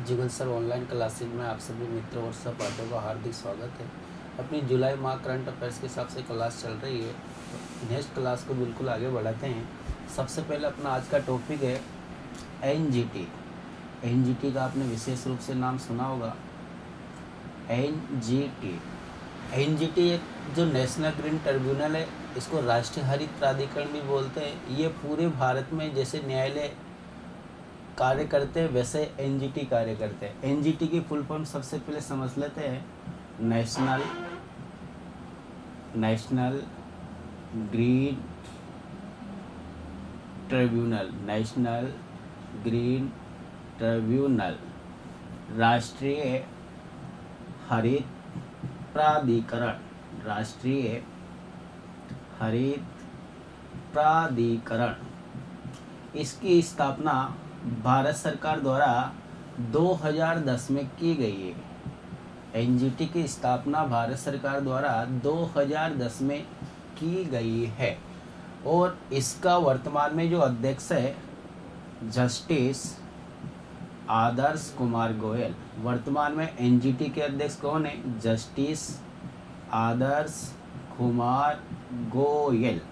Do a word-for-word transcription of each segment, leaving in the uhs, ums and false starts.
जुगल sir online classes में आप सभी मित्रों और सहपाठियों का हार्दिक स्वागत है। अपनी जुलाई माह करंट अफेयर्स के हिसाब से क्लास चल रही है। नेक्स्ट क्लास को बिल्कुल आगे बढ़ाते हैं। सबसे पहले अपना आज का टॉपिक है N G T. N G T का आपने विशेष रूप से नाम सुना होगा, N G T. N G T एक जो नेशनल ग्रीन ट्रिब्यूनल है, इसको राष्ट्रीय हरित प्राधिकरण भी बोलते हैं। ये पूरे भारत में जैसे न्यायालय कार्य करते हैं वैसे एन जी टी कार्य करते हैं। एन जी टी की फुल फॉर्म सबसे पहले समझ लेते हैं, national national green tribunal. National green tribunal राष्ट्रीय हरित प्राधिकरण। राष्ट्रीय हरित प्राधिकरण, इसकी स्थापना भारत सरकार द्वारा दो हज़ार दस में की गई है। एन जी टी की स्थापना भारत सरकार द्वारा दो हज़ार दस में की गई है और इसका वर्तमान में जो अध्यक्ष है जस्टिस आदर्श कुमार गोयल। वर्तमान में एन जी टी के अध्यक्ष कौन है? जस्टिस आदर्श कुमार गोयल।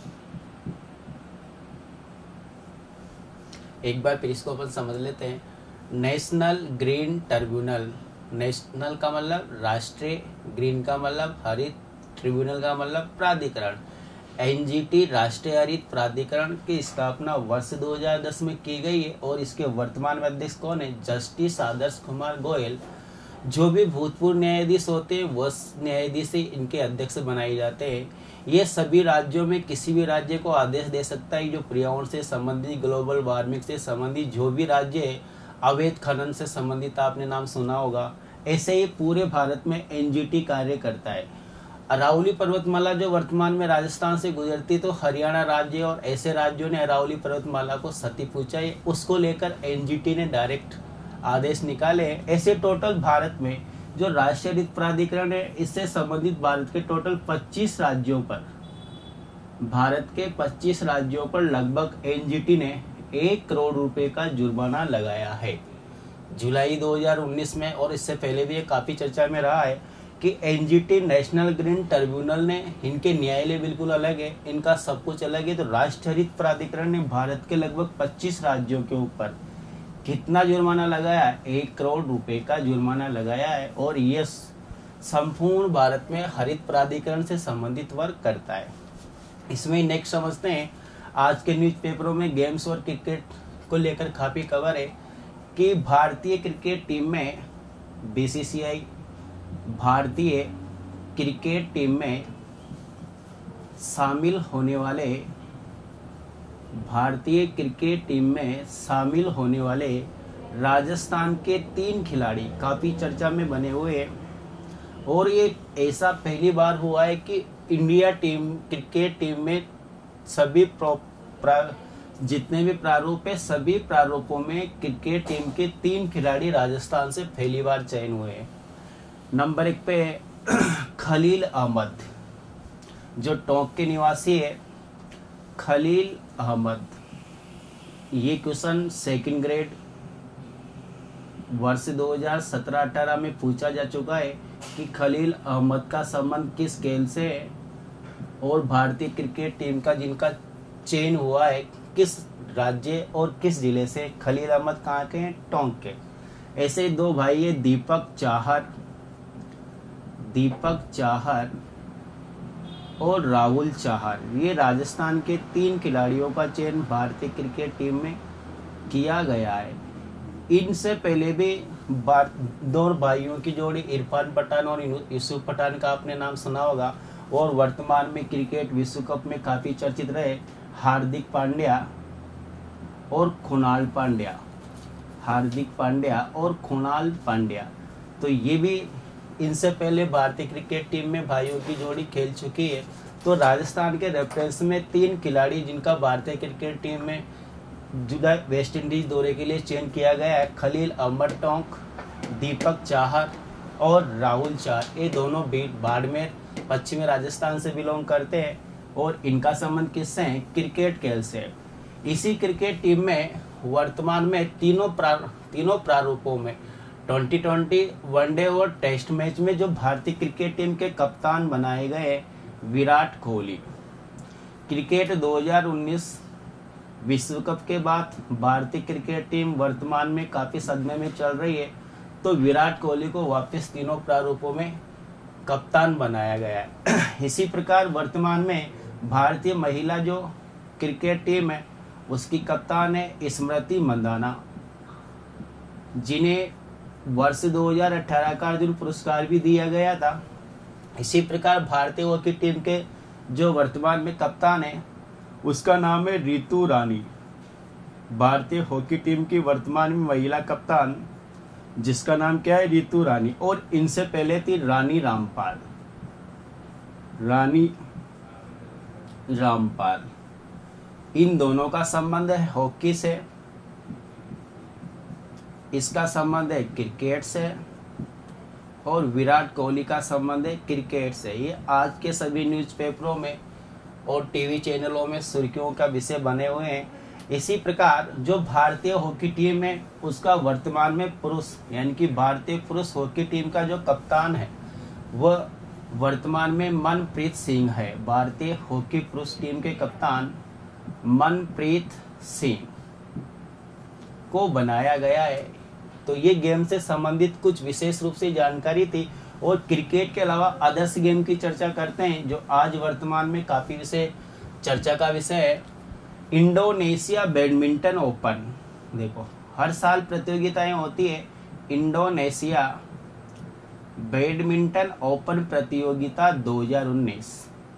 एक बार फिर इसको अपन समझ लेते हैं। नेशनल ग्रीन ट्रिब्यूनल, नेशनल का मतलब राष्ट्रीय, ग्रीन का मतलब हरित, ट्रिब्यूनल का मतलब प्राधिकरण। एन जी टी राष्ट्रीय हरित प्राधिकरण की स्थापना वर्ष दो हज़ार दस में की गई है और इसके वर्तमान में अध्यक्ष कौन है? जस्टिस आदर्श कुमार गोयल। जो भी भूतपूर्व न्यायाधीश होते हैं वो न्यायाधीश ही इनके अध्यक्ष बनाए जाते हैं। ये सभी राज्यों में किसी भी राज्य को आदेश दे सकता है जो पर्यावरण से संबंधित, ग्लोबल वार्मिंग से संबंधित जो भी राज्य है, अवैध खनन से संबंधित आपने नाम सुना होगा। ऐसे ही पूरे भारत में एन जी टी कार्य करता है। अरावली पर्वतमाला जो वर्तमान में राजस्थान से गुजरती तो हरियाणा राज्य और ऐसे राज्यों ने अरावली पर्वतमाला को क्षति पहुंचाई, उसको लेकर एन जी टी ने डायरेक्ट आदेश निकाले। ऐसे टोटल भारत में जो राष्ट्रीय हरित प्राधिकरण है, इससे संबंधित भारत के टोटल पच्चीस राज्यों पर भारत के पच्चीस राज्यों पर लगभग एन जी टी ने एक करोड़ रुपए का जुर्माना लगाया है। जुलाई दो हज़ार उन्नीस में, और इससे पहले भी ये काफी चर्चा में रहा है कि N G T national green tribunal ने, इनके न्यायालय बिल्कुल अलग है, इनका सब कुछ अलग है। तो राष्ट्रीय हरित प्राधिकरण ने भारत के लगभग पच्चीस राज्यों के ऊपर कितना जुर्माना लगाया है? एक करोड़ रुपए का जुर्माना लगाया है और ये संपूर्ण भारत में हरित प्राधिकरण से संबंधित वर्क करता है। इसमें नेक्स्ट समझते हैं, आज के न्यूज़पेपरों में गेम्स और क्रिकेट को लेकर काफी खबर है कि भारतीय क्रिकेट टीम में बी सी सी आई भारतीय क्रिकेट टीम में शामिल होने वाले भारतीय क्रिकेट टीम में शामिल होने वाले राजस्थान के तीन खिलाड़ी काफी चर्चा में बने हुए हैं और ये ऐसा पहली बार हुआ है कि इंडिया टीम क्रिकेट टीम में सभी प्रा, जितने भी प्रारूप है, सभी प्रारूपों में क्रिकेट टीम के तीन खिलाड़ी राजस्थान से पहली बार चयन हुए हैं। नंबर एक पे खलील अहमद, जो टोंक के निवासी है। खलील अहमद, ये क्वेश्चन सेकंड ग्रेड वर्ष दो हज़ार सत्रह अठारह में पूछा जा चुका है कि खलील अहमद का संबंध किस खेल से है और भारतीय क्रिकेट टीम का जिनका चयन हुआ है किस राज्य और किस जिले से। खलील अहमद कहाँ के हैं? टोंक के। ऐसे दो भाई है, दीपक चाहर दीपक चाहर और राहुल चाहर। ये राजस्थान के तीन खिलाड़ियों का चयन भारतीय क्रिकेट टीम में किया गया है। इनसे पहले भी दो भाइयों की जोड़ी इरफान पठान और यूसुफ पठान का आपने नाम सुना होगा और वर्तमान में क्रिकेट विश्व कप में काफी चर्चित रहे हार्दिक पांड्या और कुणाल पांड्या हार्दिक पांड्या और कुणाल पांड्या। तो ये भी इनसे पहले भारतीय क्रिकेट टीम में भाइयों की जोड़ी खेल चुकी है। तो राजस्थान के रेफरेंस में तीन खिलाड़ी जिनका भारतीय क्रिकेट टीम में जुदा वेस्ट इंडीज दौरे के लिए चयन किया गया है, खलील अहमद टोंक, दीपक चाहर और राहुल चाहर। ये दोनों बाड़मेर पश्चिमी राजस्थान से बिलोंग करते हैं और इनका संबंध किससे है? क्रिकेट खेल से। इसी क्रिकेट टीम में वर्तमान में तीनों प्रार तीनों प्रारूपों में ट्वेंटी ट्वेंटी वनडे और टेस्ट मैच में जो भारतीय क्रिकेट टीम के कप्तान बनाए गए विराट कोहली। क्रिकेट दो हज़ार उन्नीस विश्व कप के बाद भारतीय क्रिकेट टीम वर्तमान में काफ़ी सदमे में चल रही है, तो विराट कोहली को वापस तीनों प्रारूपों में कप्तान बनाया गया है। इसी प्रकार वर्तमान में भारतीय महिला जो क्रिकेट टीम है उसकी कप्तान है स्मृति मंदाना, जिन्हें वर्ष दो हज़ार अठारह का अर्जुन पुरस्कार भी दिया गया था। इसी प्रकार भारतीय हॉकी टीम के जो वर्तमान में कप्तान है उसका नाम है रितु रानी। भारतीय हॉकी टीम की वर्तमान में महिला कप्तान जिसका नाम क्या है, रितु रानी। और इनसे पहले थी रानी रामपाल, रानी रामपाल। इन दोनों का संबंध है हॉकी से, इसका संबंध है क्रिकेट से, और विराट कोहली का संबंध है क्रिकेट से। ये आज के सभी न्यूज़पेपरों में और टीवी चैनलों में सुर्खियों का विषय बने हुए हैं। इसी प्रकार जो भारतीय हॉकी टीम है उसका वर्तमान में पुरुष यानी कि भारतीय पुरुष हॉकी टीम का जो कप्तान है वह वर्तमान में मनप्रीत सिंह है। भारतीय हॉकी पुरुष टीम के कप्तान मनप्रीत सिंह को बनाया गया है। तो ये गेम से संबंधित कुछ विशेष रूप से जानकारी थी, और क्रिकेट के अलावा अदर्स गेम की चर्चा करते हैं जो आज वर्तमान में काफ़ी विषय चर्चा का विषय है। Indonesia badminton open. देखो हर साल प्रतियोगिताएं होती है। इंडोनेशिया बैडमिंटन ओपन प्रतियोगिता दो हज़ार उन्नीस,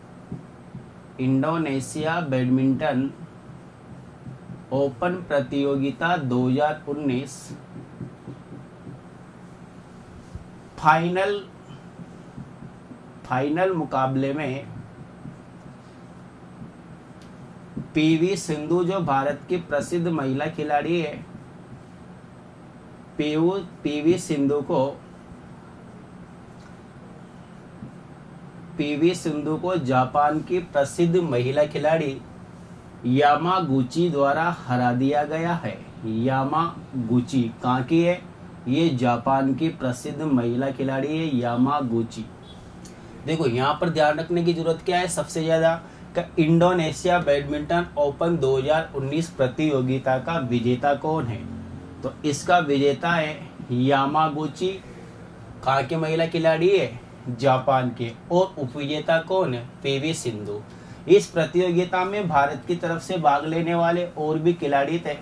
इंडोनेशिया बैडमिंटन ओपन प्रतियोगिता दो हज़ार उन्नीस फाइनल फाइनल मुकाबले में पीवी सिंधु जो भारत की प्रसिद्ध महिला खिलाड़ी है, पीयू पीवी सिंधु को पीवी सिंधु को जापान की प्रसिद्ध महिला खिलाड़ी यामागुची द्वारा हरा दिया गया है। यामागुची कहाँ की है? ये जापान की प्रसिद्ध महिला खिलाड़ी है यामागुची। देखो यहाँ पर ध्यान रखने की जरूरत क्या है सबसे ज्यादा का इंडोनेशिया बैडमिंटन ओपन दो हज़ार उन्नीस प्रतियोगिता का विजेता कौन है? तो इसका विजेता है यामागुची। कहाँ की महिला खिलाड़ी है? जापान के। और उपविजेता कौन है? पीवी सिंधु। इस प्रतियोगिता में भारत की तरफ से भाग लेने वाले और भी खिलाड़ी थे।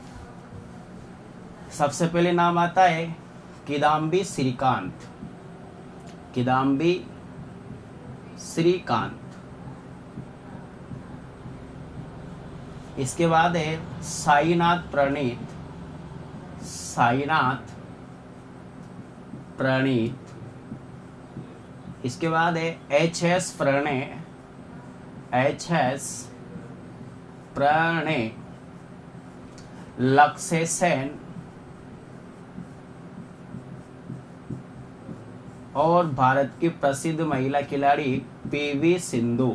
सबसे पहले नाम आता है किदाम्बी श्रीकांत, किदाम्बी श्रीकांत। इसके बाद है साईनाथ प्रणीत, साईनाथ प्रणीत। इसके बाद है H S Prannoy, H S Prannoy. Lakshya Sen और भारत की प्रसिद्ध महिला खिलाड़ी पीवी सिंधु।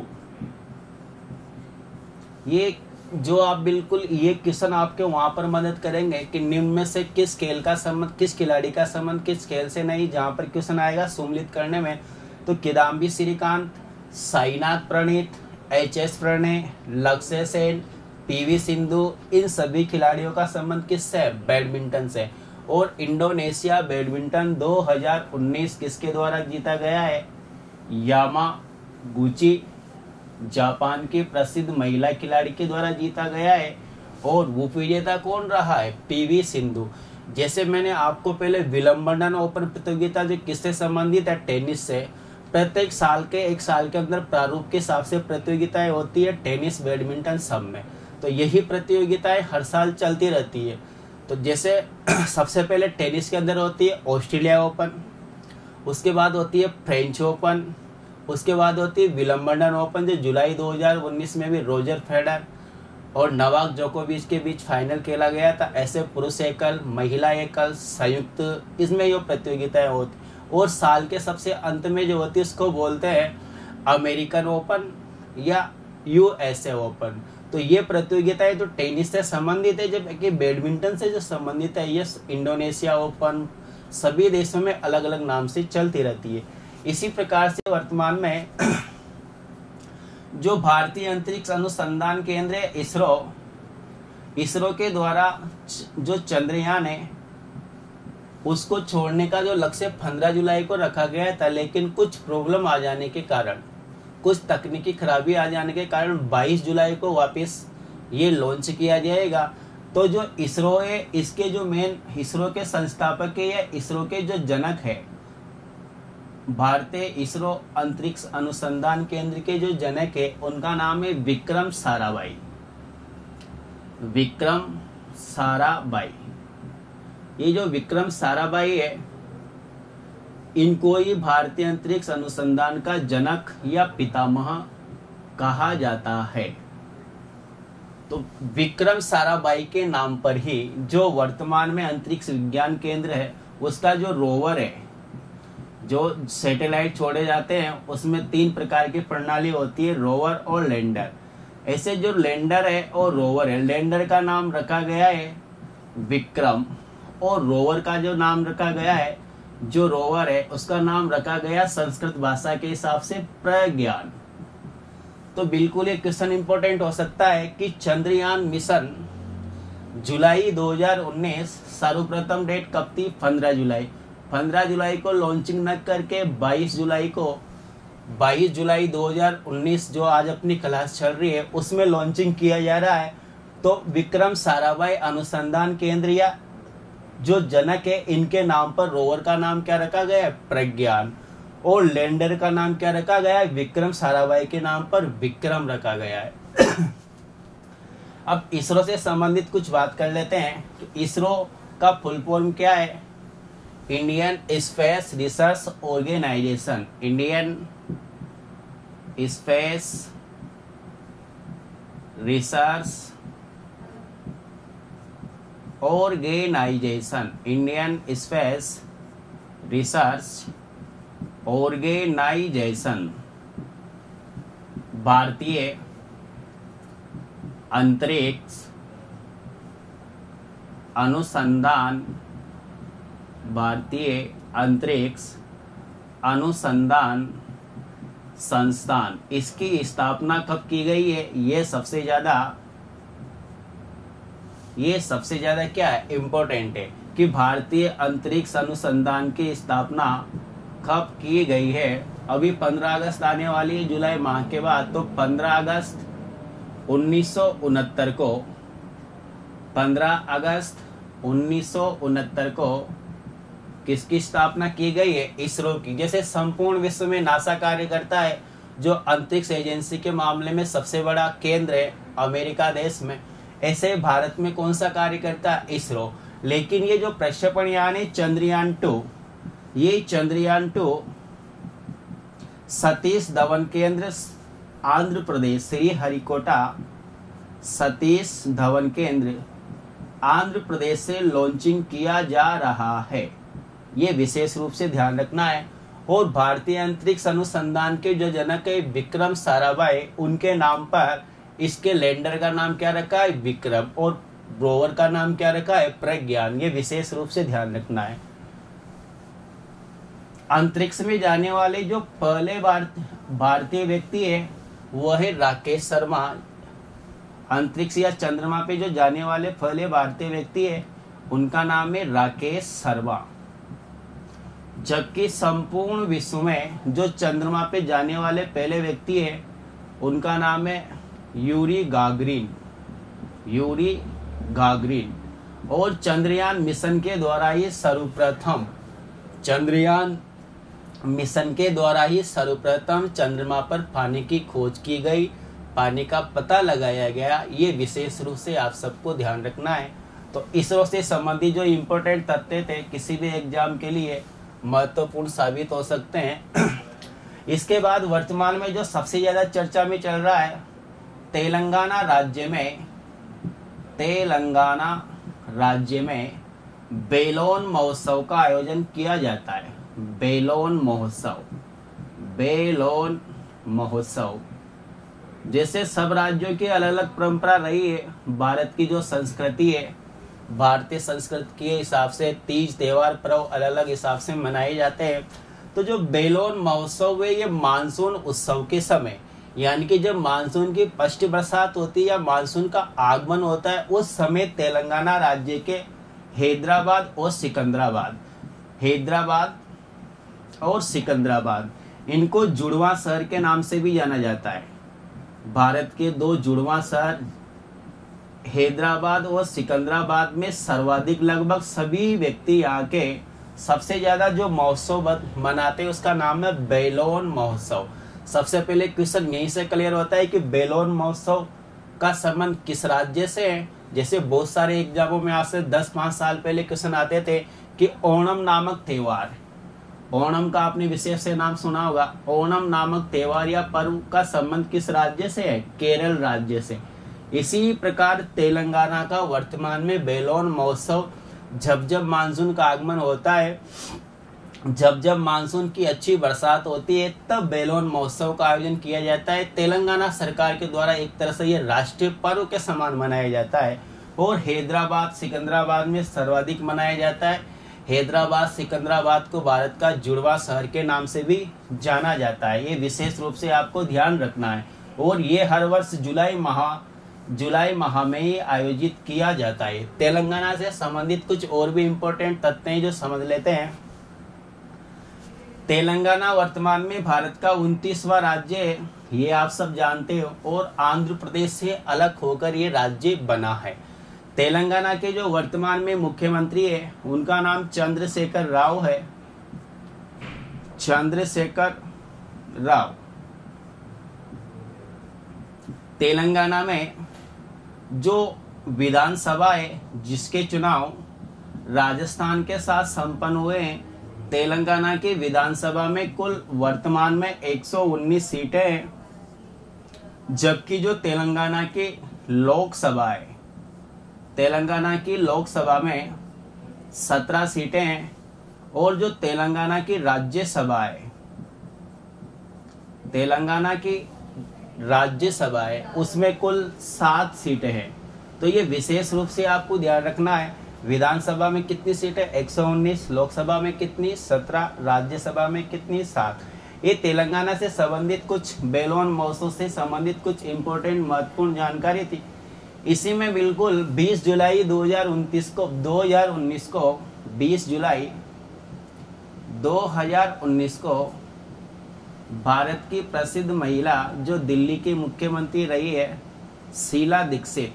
ये जो आप बिल्कुल ये क्वेश्चन आपके वहां पर मदद करेंगे कि निम्न में से किस खेल का संबंध, किस खिलाड़ी का संबंध किस खेल से नहीं, जहां पर क्वेश्चन आएगा सम्मिलित करने में तो Kidambi Srikanth, Sainath Praneeth, H S Prannoy, Lakshya Sen, PV Sindhu, इन सभी खिलाड़ियों का संबंध किससे है? बैडमिंटन से। और इंडोनेशिया बैडमिंटन दो हज़ार उन्नीस किसके द्वारा जीता गया है? यामागुची, जापान की प्रसिद्ध महिला खिलाड़ी के द्वारा जीता गया है। और उपविजेता कौन रहा है? पीवी सिंधु। जैसे मैंने आपको पहले विलंबडन ओपन प्रतियोगिता जो किससे संबंधित है? टेनिस से। प्रत्येक साल के एक साल के अंदर प्रारूप के हिसाब से प्रतियोगिताएं होती है टेनिस बैडमिंटन सब में। तो यही प्रतियोगिताएं हर साल चलती रहती है। तो जैसे सबसे पहले टेनिस के अंदर होती है ऑस्ट्रेलिया ओपन, उसके बाद होती है फ्रेंच ओपन, उसके बाद होती है विलंबडन ओपन जो जुलाई दो हज़ार उन्नीस में भी रोजर फेडरर और नोवाक जोकोविच के बीच फाइनल खेला गया था। ऐसे पुरुष एकल, महिला एकल, संयुक्त इसमें ये प्रतियोगिताएं होती। और साल के सबसे अंत में जो होती है उसको बोलते हैं अमेरिकन ओपन या यूएसए ओपन। तो ये प्रतियोगिताएं तो टेनिस से संबंधित है, जबकि बैडमिंटन से जो संबंधित है ये इंडोनेशिया ओपन सभी देशों में अलग अलग नाम से चलती रहती है। इसी प्रकार से वर्तमान में जो भारतीय अंतरिक्ष अनुसंधान केंद्र है इसरो, इसरो के द्वारा जो चंद्रयान है उसको छोड़ने का जो लक्ष्य पंद्रह जुलाई को रखा गया था, लेकिन कुछ प्रॉब्लम आ जाने के कारण, कुछ तकनीकी खराबी आ जाने के कारण बाईस जुलाई को वापस ये लॉन्च किया जाएगा। तो जो इसरो है इसके जो मेन इसरो के संस्थापक है या इसरो के जो जनक है, भारतीय इसरो अंतरिक्ष अनुसंधान केंद्र के जो जनक है उनका नाम है विक्रम साराभाई। विक्रम साराभाई, ये जो विक्रम साराभाई है इनको ही भारतीय अंतरिक्ष अनुसंधान का जनक या पितामह कहा जाता है। तो विक्रम साराभाई के नाम पर ही जो वर्तमान में अंतरिक्ष विज्ञान केंद्र है उसका जो रोवर है, जो सैटेलाइट छोड़े जाते हैं उसमें तीन प्रकार की प्रणाली होती है, रोवर और लैंडर। ऐसे जो लैंडर है और रोवर है, लैंडर का नाम रखा गया है विक्रम और रोवर का जो नाम रखा गया है, जो रोवर है उसका नाम रखा गया संस्कृत भाषा के हिसाब से प्रज्ञान। तो बिल्कुल ये क्वेश्चन इंपॉर्टेंट हो सकता है कि चंद्रयान मिशन जुलाई दो हज़ार उन्नीस सर्वप्रथम डेट कब थी? पंद्रह जुलाई। पंद्रह जुलाई को लॉन्चिंग न करके बाईस जुलाई को बाईस जुलाई दो हज़ार उन्नीस जो आज अपनी क्लास चल रही है उसमें लॉन्चिंग किया जा रहा है। तो विक्रम साराभाई अनुसंधान केंद्र या जो जनक है इनके नाम पर रोवर का नाम क्या रखा गया है? प्रज्ञान। और लैंडर का नाम क्या रखा गया है? विक्रम साराभाई के नाम पर विक्रम रखा गया है। अब इसरो से संबंधित कुछ बात कर लेते हैं। तो इसरो का फुल फॉर्म क्या है? Indian space research organisation. Indian space research organisation. Indian space research organisation भारतीय अंतरिक्ष अनुसंधान भारतीय अंतरिक्ष अनुसंधान संस्थान। इसकी स्थापना कब की गई है? ये सबसे ज्यादा ये सबसे ज्यादा क्या है? इम्पोर्टेंट है कि भारतीय अंतरिक्ष अनुसंधान की स्थापना कब की गई है। अभी पंद्रह अगस्त आने वाली है जुलाई माह के बाद, तो पंद्रह अगस्त उन्नीस सौ उनहत्तर को पंद्रह अगस्त उन्नीस सौ उनहत्तर को किसकी स्थापना की गई है? इसरो की। जैसे संपूर्ण विश्व में नासा कार्य करता है, जो अंतरिक्ष एजेंसी के मामले में सबसे बड़ा केंद्र है अमेरिका देश में, ऐसे भारत में कौन सा कार्य करता है? इसरो। लेकिन ये जो प्रक्षेपण यान है चंद्रयान टू, ये चंद्रयान टू सतीश धवन केंद्र आंध्र प्रदेश श्रीहरिकोटा सतीश धवन केंद्र आंध्र प्रदेश से लॉन्चिंग किया जा रहा है। ये विशेष रूप से ध्यान रखना है। और भारतीय अंतरिक्ष अनुसंधान के जो जनक है विक्रम साराभाई, उनके नाम पर इसके लैंडर का नाम क्या रखा है? विक्रम। और रोवर का नाम क्या रखा है? प्रज्ञान। ये विशेष रूप से ध्यान रखना है। अंतरिक्ष में जाने वाले जो पहले भारतीय व्यक्ति है वह है राकेश शर्मा। अंतरिक्ष या चंद्रमा पे जो जाने वाले पहले भारतीय व्यक्ति है उनका नाम है राकेश शर्मा। जबकि संपूर्ण विश्व में जो चंद्रमा पे जाने वाले पहले व्यक्ति है उनका नाम है यूरी गागरिन। Yuri Gagarin. और चंद्रयान मिशन के द्वारा ही सर्वप्रथम चंद्रयान मिशन के द्वारा ही सर्वप्रथम चंद्रमा पर पानी की खोज की गई, पानी का पता लगाया गया। ये विशेष रूप से आप सबको ध्यान रखना है। तो इसरो से संबंधित जो इम्पोर्टेंट तथ्य थे किसी भी एग्जाम के लिए महत्वपूर्ण साबित हो सकते हैं। इसके बाद वर्तमान में जो सबसे ज्यादा चर्चा में चल रहा है, तेलंगाना राज्य में तेलंगाना राज्य में बेलोन महोत्सव का आयोजन किया जाता है। बेलोन महोत्सव बेलोन महोत्सव जैसे सब राज्यों की अलग अलग परंपरा रही है, भारत की जो संस्कृति है, भारतीय संस्कृति के हिसाब से तीज त्योहार पर्व अलग अलग हिसाब से मनाए जाते हैं। तो जो बेलोन महोत्सव है, ये मानसून उत्सव के समय, यानी कि जब मानसून की पष्ट बरसात होती है या मानसून का आगमन होता है, उस समय तेलंगाना राज्य के हैदराबाद और सिकंदराबाद हैदराबाद और सिकंदराबाद इनको जुड़वा शहर के नाम से भी जाना जाता है। भारत के दो जुड़वा शहर हैदराबाद और सिकंदराबाद में सर्वाधिक लगभग सभी व्यक्ति यहाँ के सबसे ज्यादा जो महोत्सव मनाते हैं उसका नाम है बेलोन महोत्सव। सबसे पहले क्वेश्चन यहीं से क्लियर होता है कि बेलोन महोत्सव का संबंध किस राज्य से है। जैसे बहुत सारे एग्जामों में आज से दस पाँच साल पहले क्वेश्चन आते थे कि ओणम नामक त्योहार, ओणम का आपने विशेष से नाम सुना होगा, ओणम नामक त्योहार या पर्व का संबंध किस राज्य से है? केरल राज्य से। इसी प्रकार तेलंगाना का वर्तमान में बेलोन महोत्सव जब जब मानसून का आगमन होता है, जब जब मानसून की अच्छी बरसात होती है, तब बेलोन महोत्सव का आयोजन किया जाता है। तेलंगाना सरकार के द्वारा एक तरह से ये राष्ट्रीय पर्व के समान मनाया जाता है और हैदराबाद सिकंदराबाद में सर्वाधिक मनाया जाता है। हैदराबाद सिकंदराबाद को भारत का जुड़वा शहर के नाम से भी जाना जाता है, ये विशेष रूप से आपको ध्यान रखना है। और ये हर वर्ष जुलाई माह जुलाई माह में ही आयोजित किया जाता है। तेलंगाना से संबंधित कुछ और भी इम्पोर्टेंट तथ्य हैं जो समझ लेते हैं। तेलंगाना वर्तमान में भारत का उनतीसवां राज्य है, ये आप सब जानते हो, और आंध्र प्रदेश से अलग होकर ये राज्य बना है। तेलंगाना के जो वर्तमान में मुख्यमंत्री है उनका नाम चंद्रशेखर राव है, चंद्रशेखर राव। तेलंगाना में जो विधानसभा है जिसके चुनाव राजस्थान के साथ संपन्न हुए हैं, तेलंगाना की विधानसभा में कुल वर्तमान में एक सौ उन्नीस सीटें हैं, जबकि जो तेलंगाना की लोकसभा है, तेलंगाना की लोकसभा में सत्रह सीटें हैं और जो तेलंगाना की राज्यसभा है, तेलंगाना की राज्यसभा है उसमें कुल सात सीटें हैं। तो ये विशेष रूप से आपको ध्यान रखना है, विधानसभा में कितनी सीटें? एक सौ उन्नीस, लोकसभा में कितनी? सत्रह, राज्यसभा में कितनी? सात। ये तेलंगाना से संबंधित कुछ बेलोन महोत्सव से संबंधित कुछ इम्पोर्टेंट महत्वपूर्ण जानकारी थी। इसी में बिल्कुल बीस जुलाई दो हज़ार उन्नीस को दो हज़ार उन्नीस को बीस जुलाई दो हज़ार उन्नीस को भारत की प्रसिद्ध महिला जो दिल्ली की मुख्यमंत्री रही है शीला दीक्षित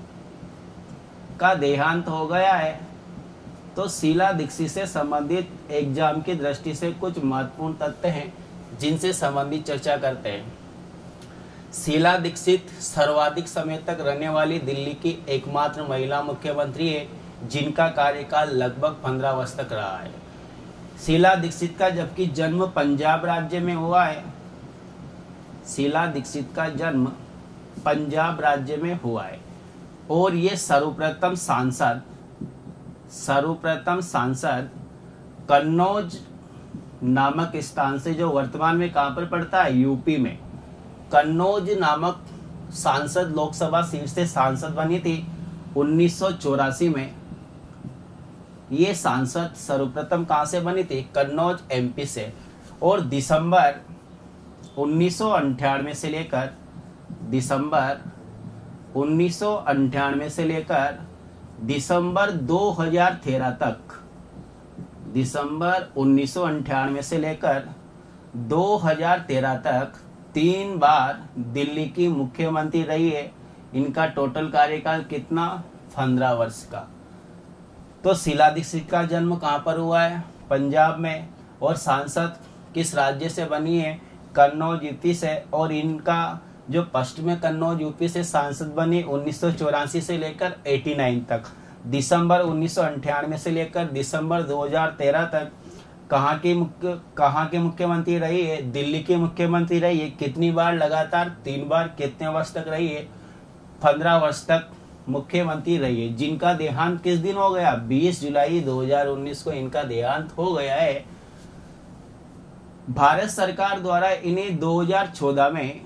का देहांत हो गया है। तो शीला दीक्षित से संबंधित एग्जाम की दृष्टि से कुछ महत्वपूर्ण तथ्य हैं जिनसे संबंधित चर्चा करते हैं। शीला दीक्षित सर्वाधिक समय तक रहने वाली दिल्ली की एकमात्र महिला मुख्यमंत्री है जिनका कार्यकाल लगभग पंद्रह वर्ष तक रहा है। शीला दीक्षित का जबकि जन्म पंजाब राज्य में हुआ है, शीला दीक्षित का जन्म पंजाब राज्य में हुआ है और ये सर्वप्रथम सांसद सर्वप्रथम सांसद कन्नौज नामक स्थान से, जो वर्तमान में कहां पर पड़ता है? यूपी में। कन्नौज नामक सांसद लोकसभा सीट से सांसद बनी थी उन्नीस सौ चौरासी में। ये सांसद सर्वप्रथम कहां से बनी थी? कन्नौज एमपी से। और दिसंबर उन्नीस सौ अंठानवे से लेकर दिसंबर उन्नीस सौ अंठानवे से लेकर दिसंबर दो हज़ार तेरह तक दिसंबर उन्नीस सौ अंठानवे से लेकर दो हज़ार तेरह तक तीन बार दिल्ली की मुख्यमंत्री रही है। इनका टोटल कार्यकाल कितना? पंद्रह वर्ष का। तो शीला दीक्षित का जन्म कहाँ पर हुआ है? पंजाब में। और सांसद किस राज्य से बनी है? कन्नौज यूपी से। और इनका जो पश्चिम कन्नौज यूपी से सांसद बनी उन्नीस सौ चौरासी से लेकर नवासी तक, दिसंबर उन्नीस सौ अंठानवे से लेकर दिसंबर दो हज़ार तेरह तक कहाँ की मुख्य कहाँ के मुख्यमंत्री रही है? दिल्ली की मुख्यमंत्री रही है। कितनी बार? लगातार तीन बार। कितने वर्ष तक रही है? पंद्रह वर्ष तक मुख्यमंत्री रही है। जिनका देहांत किस दिन हो गया? बीस जुलाई दो हज़ार उन्नीस को इनका देहांत हो गया है। भारत सरकार द्वारा इन्हें दो हज़ार चौदह में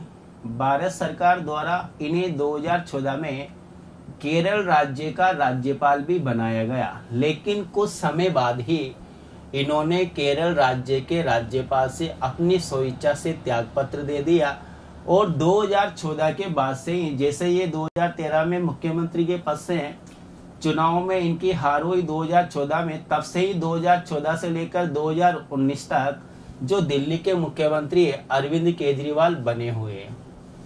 भारत सरकार द्वारा इन्हें दो हज़ार चौदह में केरल राज्य का राज्यपाल भी बनाया गया, लेकिन कुछ समय बाद ही इन्होंने केरल राज्य के राज्यपाल से अपनी स्वेच्छा से त्यागपत्र दे दिया और दो हज़ार चौदह के बाद से ही, जैसे ये दो हज़ार तेरह में मुख्यमंत्री के पद से चुनाव में इनकी हार हुई दो हज़ार चौदह में, तब से ही दो हज़ार चौदह से लेकर दो हज़ार उन्नीस तक जो दिल्ली के मुख्यमंत्री अरविंद केजरीवाल बने हुए हैं।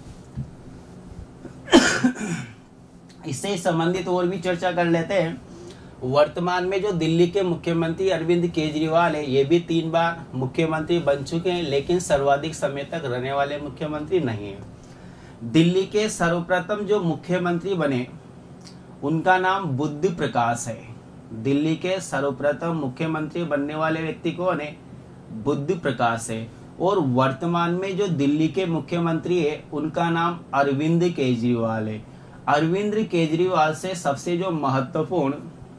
इससे संबंधित और भी चर्चा कर लेते हैं। वर्तमान में जो दिल्ली के मुख्यमंत्री अरविंद केजरीवाल है, ये भी तीन बार मुख्यमंत्री बन चुके हैं, लेकिन सर्वाधिक समय तक रहने वाले मुख्यमंत्री नहीं है। दिल्ली के सर्वप्रथम जो मुख्यमंत्री बने उनका नाम बुद्ध प्रकाश है। दिल्ली के सर्वप्रथम मुख्यमंत्री बनने वाले व्यक्ति कौन है? बुद्ध प्रकाश है। और वर्तमान में जो दिल्ली के मुख्यमंत्री है उनका नाम अरविंद केजरीवाल है। अरविंद केजरीवाल से सबसे जो महत्वपूर्ण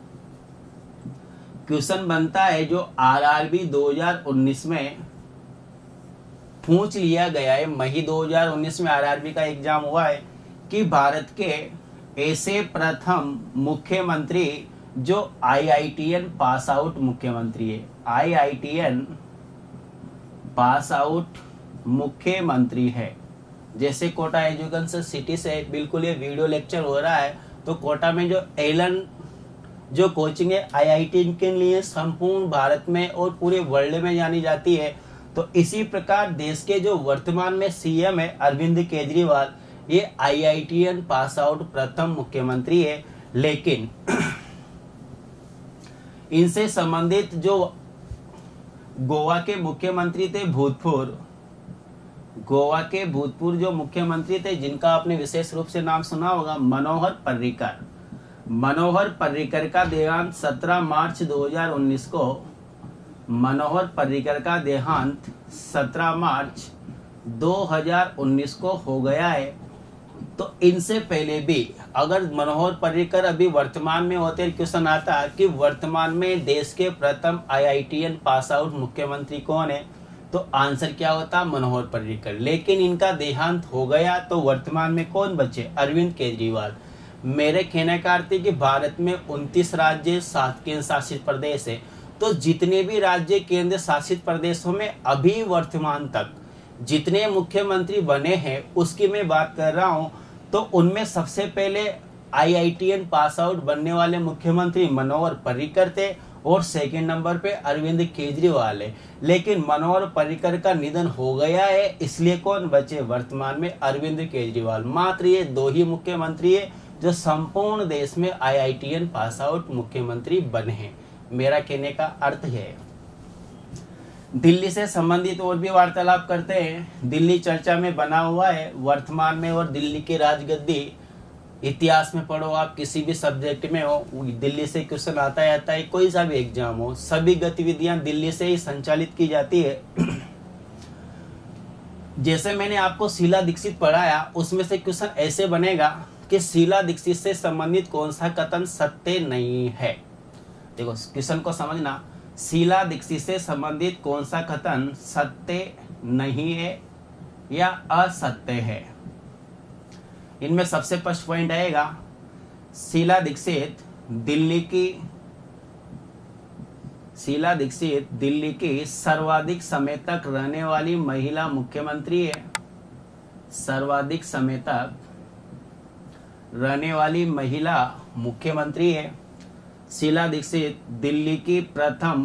क्वेश्चन बनता है, जो आरआरबी दो हज़ार उन्नीस में पूछ लिया गया है, मई दो हज़ार उन्नीस में आरआरबी का एग्जाम हुआ है कि भारत के ऐसे प्रथम मुख्यमंत्री जो आईआईटीएन पास आउट मुख्यमंत्री है, आईआईटीएन पास आउट मुख्यमंत्री है। जैसे कोटा एजुकेशन सिटी से बिल्कुल ये वीडियो लेक्चर हो रहा है, तो कोटा में जो एलन जो कोचिंग है आईआईटी के लिए संपूर्ण भारत में और पूरे वर्ल्ड में जानी जाती है। तो इसी प्रकार देश के जो वर्तमान में सीएम है अरविंद केजरीवाल, ये आईआईटीएन पास आउट प्रथम मुख्यमंत्री है। लेकिन इनसे संबंधित जो गोवा के मुख्यमंत्री थे भूतपूर्व गोवा के भूतपूर्व जो मुख्यमंत्री थे, जिनका आपने विशेष रूप से नाम सुना होगा, मनोहर पर्रिकर। मनोहर पर्रिकर का देहांत सत्रह मार्च दो हज़ार उन्नीस को मनोहर पर्रिकर का देहांत सत्रह मार्च दो हज़ार उन्नीस को हो गया है। तो इनसे पहले भी अगर मनोहर पर्रिकर अभी वर्तमान में होते, क्वेश्चन आता कि वर्तमान में देश के प्रथम आईआईटीएन पास आउट मुख्यमंत्री कौन है, तो आंसर क्या होता? मनोहर पर्रिकर। लेकिन इनका देहांत हो गया, तो वर्तमान में कौन बचे? अरविंद केजरीवाल। मेरे कहने का अर्थ है कि भारत में उनतीस राज्य सात केंद्र शासित प्रदेश है, तो जितने भी राज्य केंद्र शासित प्रदेशों में अभी वर्तमान तक जितने मुख्यमंत्री बने हैं उसकी मैं बात कर रहा हूं, तो उनमें सबसे पहले आईआईटीएन पास आउट बनने वाले मुख्यमंत्री मनोहर पर्रिकर थे और सेकंड नंबर पे अरविंद केजरीवाल है। लेकिन मनोहर पर्रिकर का निधन हो गया है, इसलिए कौन बचे वर्तमान में? अरविंद केजरीवाल। मात्र ये दो ही मुख्यमंत्री है जो संपूर्ण देश में आईआईटीएन पास आउट मुख्यमंत्री बने हैं। मेरा कहने का अर्थ है। दिल्ली से संबंधित और भी वार्तालाप करते हैं। दिल्ली चर्चा में बना हुआ है वर्तमान में, और दिल्ली की राजगद्दी इतिहास में पढ़ो आप, किसी भी सब्जेक्ट में हो, दिल्ली से क्वेश्चन आता है आता है कोई सा भी एग्जाम हो, सभी गतिविधियां दिल्ली से ही संचालित की जाती है। जैसे मैंने आपको शीला दीक्षित पढ़ाया, उसमें से क्वेश्चन ऐसे बनेगा कि शीला दीक्षित से संबंधित कौन सा कथन सत्य नहीं है। देखो क्वेश्चन को समझना, शीला दीक्षित से संबंधित कौन सा कथन सत्य नहीं है या असत्य है। इनमें सबसे फर्स्ट पॉइंट आएगा, शीला दीक्षित दिल्ली की शीला दीक्षित दिल्ली की सर्वाधिक समय तक रहने वाली महिला मुख्यमंत्री है। सर्वाधिक समय तक रहने वाली महिला मुख्यमंत्री है। शीला दीक्षित दिल्ली की प्रथम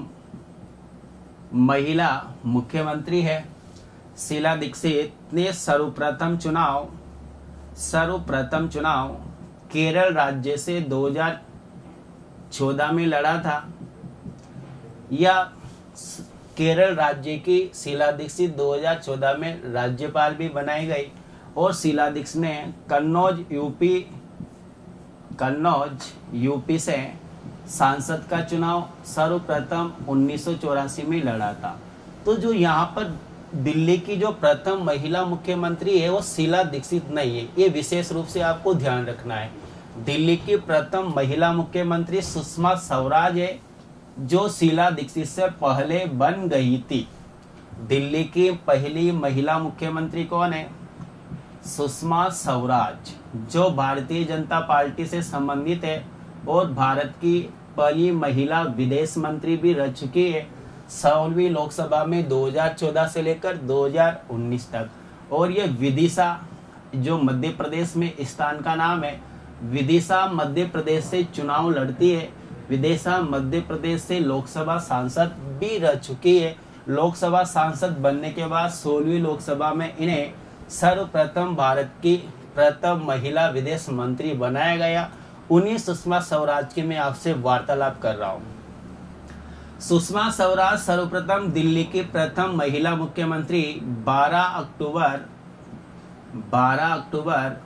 महिला मुख्यमंत्री है। शीला दीक्षित ने सर्वप्रथम चुनाव सर्वप्रथम चुनाव केरल राज्य से दो हज़ार चौदह में लड़ा था। या केरल राज्य की शीला दीक्षित दो हज़ार चौदह में राज्यपाल भी बनाई गई, और शीला दीक्षित ने कन्नौज यूपी कन्नौज यूपी से सांसद का चुनाव सर्वप्रथम उन्नीस सौ चौरासी में लड़ा था। तो जो यहाँ पर दिल्ली की जो प्रथम महिला मुख्यमंत्री है वो शीला दीक्षित नहीं है, ये विशेष रूप से आपको ध्यान रखना है। दिल्ली की प्रथम महिला मुख्यमंत्री सुषमा स्वराज है, जो शीला दीक्षित से पहले बन गई थी। दिल्ली की पहली महिला मुख्यमंत्री कौन है? सुषमा स्वराज जो भारतीय जनता पार्टी से संबंधित है और भारत की पहली महिला विदेश मंत्री भी रह चुकी है सोलहवीं लोकसभा में दो हज़ार चौदह से लेकर दो हज़ार उन्नीस तक। और ये विदिशा जो मध्य प्रदेश में स्थान का नाम है, विदिशा मध्य प्रदेश से चुनाव लड़ती है। विदिशा मध्य प्रदेश से लोकसभा सांसद भी रह चुकी है। लोकसभा सांसद बनने के बाद सोलहवीं लोकसभा में इन्हें सर्वप्रथम भारत की प्रथम महिला विदेश मंत्री बनाया गया। उन्हीं सुषमा स्वराज की मैं आपसे वार्तालाप कर रहा हूँ। सुषमा स्वराज सर्वप्रथम दिल्ली की प्रथम महिला मुख्यमंत्री बारह अक्टूबर बारह अक्टूबर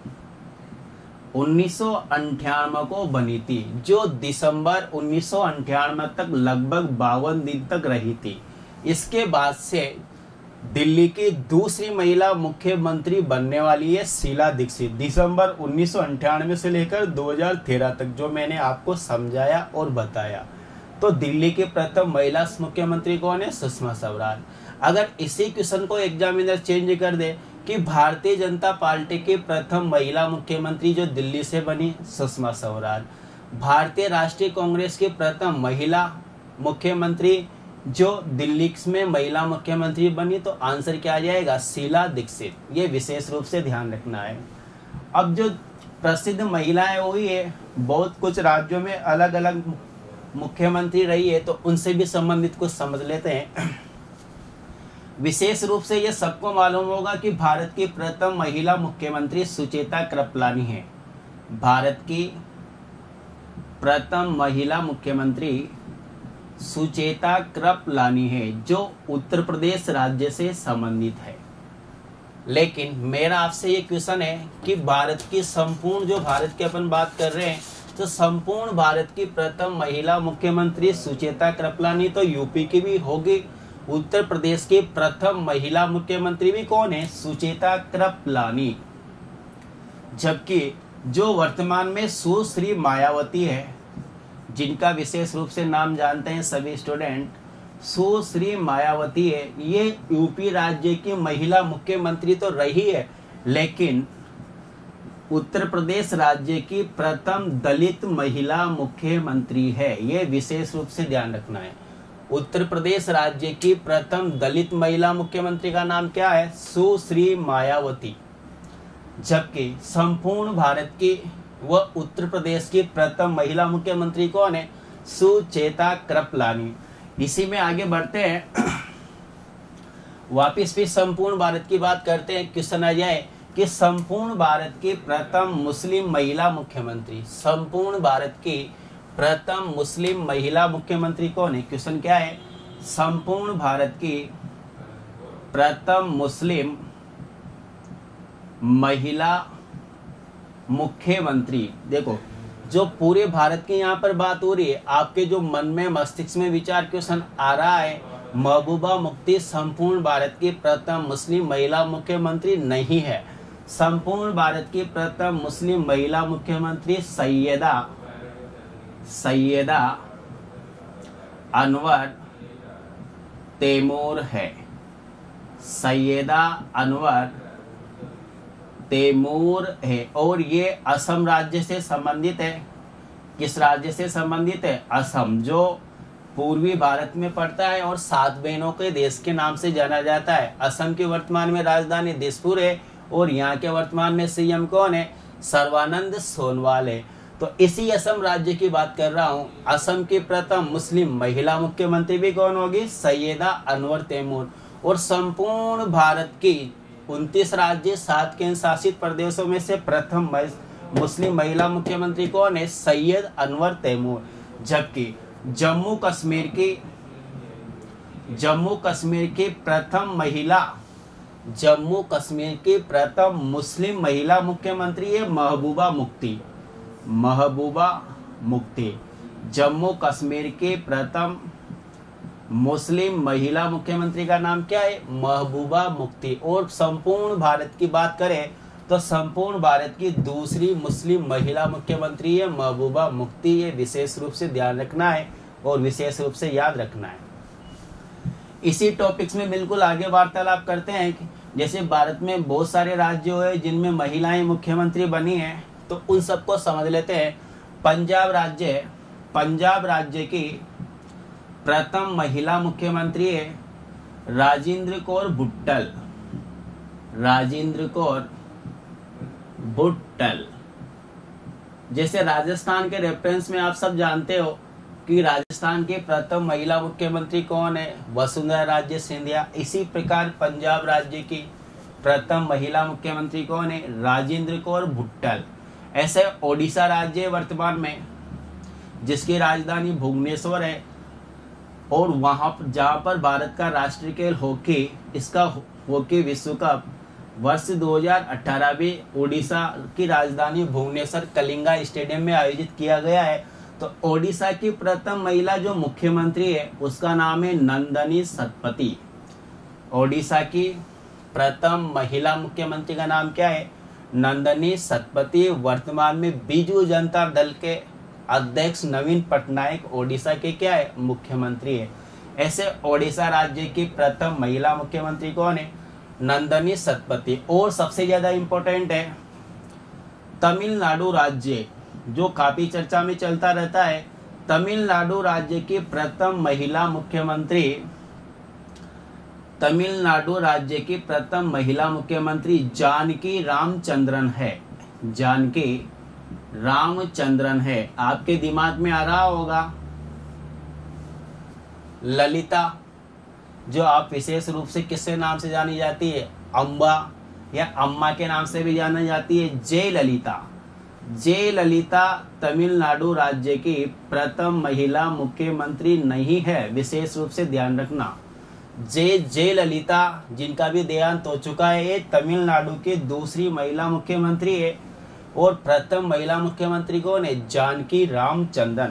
उन्नीस सौ अंठानवे को बनी थी, जो दिसंबर उन्नीस सौ अंठानवे तक लगभग बावन दिन तक रही थी। इसके बाद से दिल्ली की दूसरी महिला मुख्यमंत्री बनने वाली है शीला दीक्षित, दिसंबर उन्नीस सौ अंठानवे से लेकर दो हज़ार तेरह तक, जो मैंने आपको समझाया और बताया। तो दिल्ली की प्रथम महिला मुख्यमंत्री कौन है? सुषमा स्वराज। अगर इसी क्वेश्चन को एग्जामिनर चेंज कर दे कि भारतीय जनता पार्टी की प्रथम महिला मुख्यमंत्री जो दिल्ली से बनी सुषमा स्वराज, भारतीय राष्ट्रीय कांग्रेस की प्रथम महिला मुख्यमंत्री जो दिल्ली में महिला मुख्यमंत्री बनी, तो आंसर क्या आ जाएगा? शीला दीक्षित। ये विशेष रूप से ध्यान रखना है। अब जो प्रसिद्ध महिलाएं हुई है, बहुत कुछ राज्यों में अलग अलग मुख्यमंत्री रही है, तो उनसे भी संबंधित कुछ समझ लेते हैं। विशेष रूप से ये सबको मालूम होगा कि भारत की प्रथम महिला मुख्यमंत्री सुचेता कृपलानी है। भारत की प्रथम महिला मुख्यमंत्री सुचेता कृपलानी है, जो उत्तर प्रदेश राज्य से संबंधित है। लेकिन मेरा आपसे ये क्वेश्चन है कि भारत की संपूर्ण, जो भारत की अपन बात कर रहे हैं, तो संपूर्ण भारत की प्रथम महिला मुख्यमंत्री सुचेता कृपलानी तो यूपी की भी होगी। उत्तर प्रदेश की प्रथम महिला मुख्यमंत्री भी कौन है? सुचेता कृपलानी। जबकि जो वर्तमान में सुश्री मायावती है, जिनका विशेष रूप से नाम जानते हैं सभी स्टूडेंट, सुश्री मायावती है, ये यूपी राज्य की महिला मुख्यमंत्री तो रही है, लेकिन उत्तर प्रदेश राज्य की प्रथम दलित महिला मुख्यमंत्री है। ये विशेष रूप से ध्यान रखना है। उत्तर प्रदेश राज्य की प्रथम दलित महिला मुख्यमंत्री का नाम क्या है? सुश्री मायावती। जबकि संपूर्ण भारत की व उत्तर प्रदेश की प्रथम महिला मुख्यमंत्री कौन है? सुचेता कृपलानी। इसी में आगे बढ़ते हैं। वापिस भी संपूर्ण भारत की बात करते हैं। क्वेश्चन आ जाए कि संपूर्ण भारत की प्रथम मुस्लिम महिला मुख्यमंत्री, संपूर्ण भारत की प्रथम मुस्लिम महिला मुख्यमंत्री कौन है? क्वेश्चन क्या है? संपूर्ण भारत की प्रथम मुस्लिम महिला मुख्यमंत्री। देखो, जो पूरे भारत की यहाँ पर बात हो रही है, आपके जो मन में मस्तिष्क में विचार क्वेश्चन आ रहा है, महबूबा मुफ्ती संपूर्ण भारत की प्रथम मुस्लिम महिला मुख्यमंत्री नहीं है। संपूर्ण भारत की प्रथम मुस्लिम महिला मुख्यमंत्री सैयदा सैयदा अनवर तैमूर है। सैयदा अनवर तैमूर है और ये असम राज्य से संबंधित है। किस राज्य से संबंधित है? असम, जो पूर्वी भारत में पड़ता है और सात बहनों के देश के नाम से जाना जाता है। असम की वर्तमान में राजधानी दिसपुर है और यहाँ के वर्तमान में सीएम कौन है? सर्बानंद सोनोवाल है। तो इसी असम राज्य की बात कर रहा हूँ। असम की प्रथम मुस्लिम महिला मुख्यमंत्री भी कौन होगी? सैयदा अनवर तैमूर। और संपूर्ण भारत की उनतीस राज्य, सात केंद्र शासित प्रदेशों में से प्रथम मुस्लिम महिला मुख्यमंत्री कौन है? सैयद अनवर तैमूर। जबकि जम्मू कश्मीर की जम्मू कश्मीर की प्रथम महिला जम्मू कश्मीर की प्रथम मुस्लिम महिला मुख्यमंत्री है महबूबा मुफ्ती। महबूबा मुफ्ती जम्मू कश्मीर की प्रथम मुस्लिम महिला मुख्यमंत्री का नाम क्या है? महबूबा मुफ्ती। और संपूर्ण भारत की बात करें तो संपूर्ण भारत की दूसरी मुस्लिम महिला मुख्यमंत्री है महबूबा मुफ्ती। ये विशेष रूप से ध्यान रखना है और विशेष रूप से याद रखना है। इसी टॉपिक्स में बिल्कुल आगे वार्तालाप करते हैं कि जैसे भारत में बहुत सारे राज्य हुए जिनमें महिलाएं मुख्यमंत्री बनी हैं, तो उन सबको समझ लेते हैं। पंजाब राज्य है, पंजाब राज्य की प्रथम महिला मुख्यमंत्री है राजेंद्र कौर भुट्टल, राजेंद्र कौर भुट्टल। जैसे राजस्थान के रेफरेंस में आप सब जानते हो कि राजस्थान की प्रथम महिला मुख्यमंत्री कौन है, वसुंधरा राजे सिंधिया। इसी प्रकार पंजाब राज्य की प्रथम महिला मुख्यमंत्री कौन है, राजेंद्र कौर भुट्टल। ऐसे ओडिशा राज्य वर्तमान में जिसकी राजधानी भुवनेश्वर है, और वहां जहां पर भारत का राष्ट्रीय खेल हॉकी, इसका हॉकी विश्व कप वर्ष दो हज़ार अठारह में ओडिशा की राजधानी भुवनेश्वर कलिंगा स्टेडियम में आयोजित किया गया है। तो ओडिशा की प्रथम महिला जो मुख्यमंत्री है उसका नाम है नंदनी सतपथी। ओडिशा की प्रथम महिला मुख्यमंत्री का नाम क्या है, नंदनी सतपथी। वर्तमान में बीजू जनता दल के अध्यक्ष नवीन पटनायक ओडिशा के क्या है, मुख्यमंत्री है। ऐसे ओडिशा राज्य की प्रथम महिला मुख्यमंत्री कौन है, नंदनी सतपथी। और सबसे ज्यादा इंपॉर्टेंट है तमिलनाडु राज्य, जो काफी चर्चा में चलता रहता है। तमिलनाडु राज्य की प्रथम महिला मुख्यमंत्री, तमिलनाडु राज्य की प्रथम महिला मुख्यमंत्री जानकी रामचंद्रन है, जानकी रामचंद्रन है। आपके दिमाग में आ रहा होगा ललिता, जो आप विशेष रूप से किसके नाम से जानी जाती है, अम्बा या अम्मा के नाम से भी जानी जाती है, जयललिता। जयललिता तमिलनाडु राज्य की प्रथम महिला मुख्यमंत्री नहीं है, विशेष रूप से ध्यान रखना। जय जयललिता जिनका भी देहांत हो चुका है, ये तमिलनाडु की दूसरी महिला मुख्यमंत्री है। और प्रथम महिला मुख्यमंत्री कौन है, जानकी रामचंद्रन।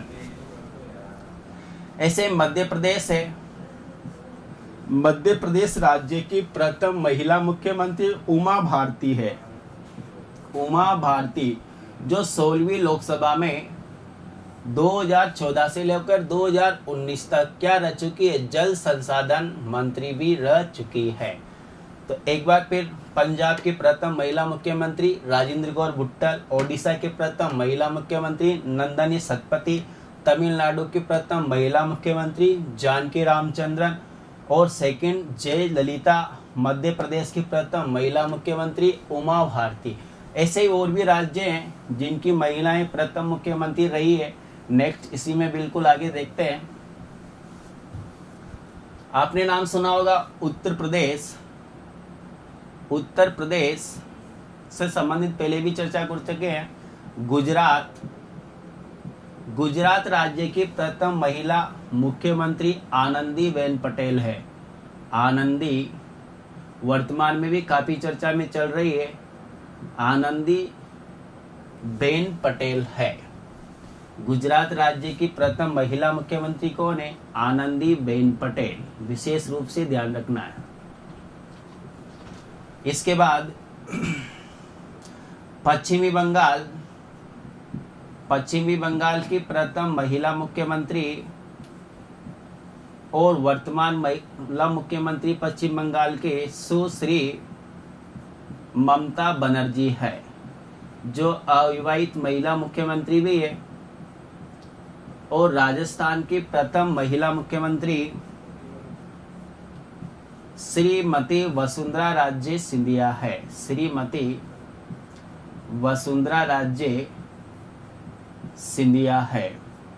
ऐसे मध्य प्रदेश है, मध्य प्रदेश राज्य की प्रथम महिला मुख्यमंत्री उमा भारती है, उमा भारती, जो सोलहवीं लोकसभा में दो हज़ार चौदह से लेकर दो हज़ार उन्नीस तक क्या रह चुकी है, जल संसाधन मंत्री भी रह चुकी है। तो एक बार फिर पंजाब की प्रथम महिला मुख्यमंत्री राजेंद्र कौर भुट्टल, ओडिशा की प्रथम महिला मुख्यमंत्री नंदनी सतपथी, तमिलनाडु की प्रथम महिला मुख्यमंत्री जानकी रामचंद्रन, और सेकंड जयललिता, मध्य प्रदेश की प्रथम महिला मुख्यमंत्री उमा भारती। ऐसे ही और भी राज्य हैं जिनकी महिलाएं प्रथम मुख्यमंत्री रही है। नेक्स्ट इसी में बिल्कुल आगे देखते हैं। आपने नाम सुना होगा उत्तर प्रदेश, उत्तर प्रदेश से संबंधित पहले भी चर्चा कर चुके हैं। गुजरात, गुजरात राज्य की प्रथम महिला मुख्यमंत्री आनंदीबेन पटेल है, आनंदी वर्तमान में भी काफी चर्चा में चल रही है, आनंदी बेन पटेल है। गुजरात राज्य की प्रथम महिला मुख्यमंत्री कौन है, आनंदी बेन पटेल, विशेष रूप से ध्यान रखना है। इसके बाद पश्चिमी बंगाल, पश्चिमी बंगाल की प्रथम महिला मुख्यमंत्री और वर्तमान महिला मुख्यमंत्री पश्चिम बंगाल के सुश्री ममता बनर्जी है, जो अविवाहित महिला मुख्यमंत्री भी है। और राजस्थान की प्रथम महिला मुख्यमंत्री श्रीमती वसुंधरा राजे सिंधिया है, श्रीमती वसुंधरा राजे सिंधिया है।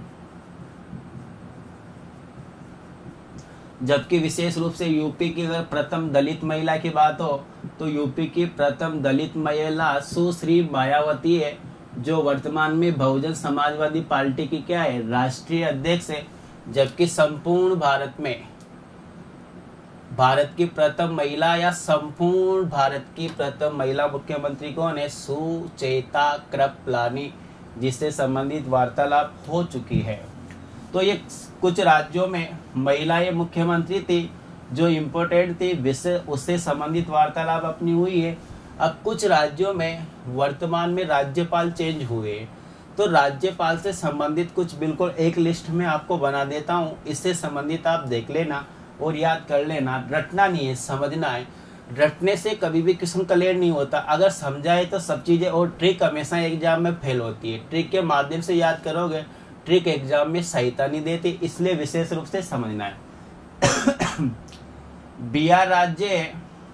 जबकि विशेष रूप से यूपी की अगर प्रथम दलित महिला की बात हो तो यूपी की प्रथम दलित महिला सुश्री मायावती है, जो वर्तमान में बहुजन समाजवादी पार्टी की क्या है, राष्ट्रीय अध्यक्ष है। जबकि संपूर्ण भारत में भारत की प्रथम महिला या संपूर्ण भारत की प्रथम महिला मुख्यमंत्री कौन है, सुचेता कृपलानी, जिससे संबंधित वार्तालाप हो चुकी है। तो ये कुछ राज्यों में महिलाएं मुख्यमंत्री थी जो इम्पोर्टेंट थी, विषय उससे संबंधित वार्तालाप अपनी हुई है। अब कुछ राज्यों में वर्तमान में राज्यपाल चेंज हुए, तो राज्यपाल से संबंधित कुछ बिल्कुल एक लिस्ट में आपको बना देता हूँ, इससे संबंधित आप देख लेना और याद कर लेना, रटना नहीं है, समझना है। रटने से कभी भी क्वेश्चन क्लियर नहीं होता, अगर समझाए तो सब चीज़ें, और ट्रिक हमेशा एग्जाम में फेल होती है। ट्रिक के माध्यम से याद करोगे, ट्रिक एग्जाम में सहायता नहीं देती, इसलिए विशेष रूप से समझना है। बिहार राज्य,